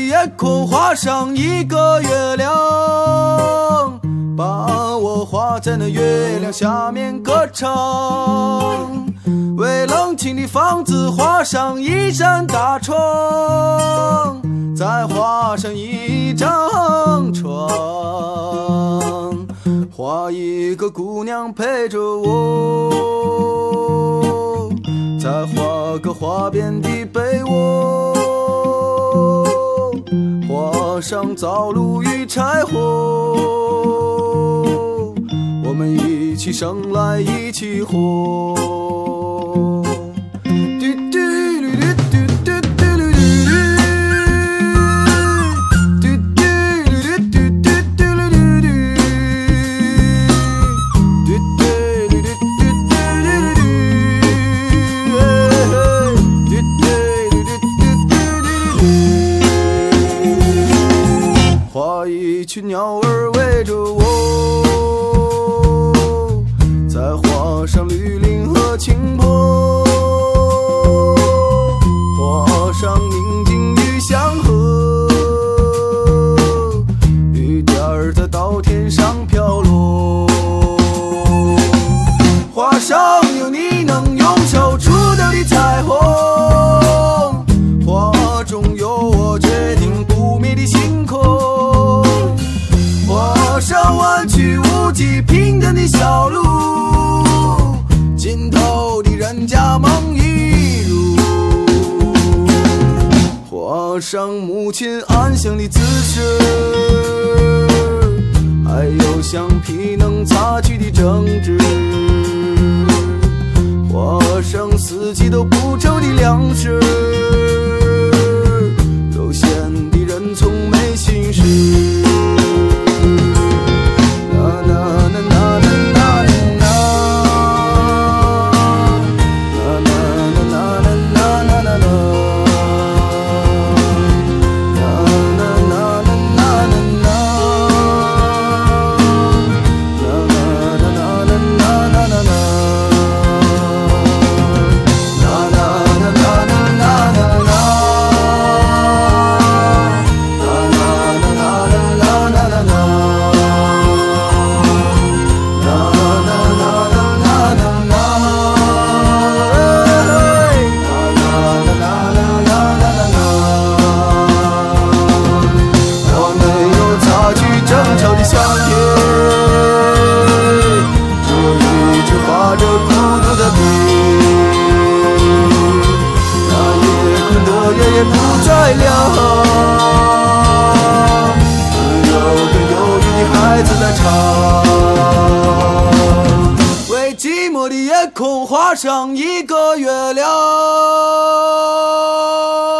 夜空画上一个月亮，把我画在那月亮下面歌唱。为冷清的房子画上一扇大窗，再画上一张床，画一个姑娘陪着我，再画个花边的被窝，画上灶炉与柴火，我们一起生来一起活。画一群鸟儿围着我，再画上绿林和青坡，画上宁静与祥和，雨点儿在稻田上飘落，画上有你能用手触到的彩虹，画中有我决定不灭的星空，画上弯曲无际平坦的小路，尽头的人家梦一如，画上母亲安详的姿势，还有橡皮能擦去的争执，画上四季都不愁的粮食，悠闲的人从没心事。也不再亮，只有个忧郁的孩子在唱，为寂寞的夜空画上一个月亮。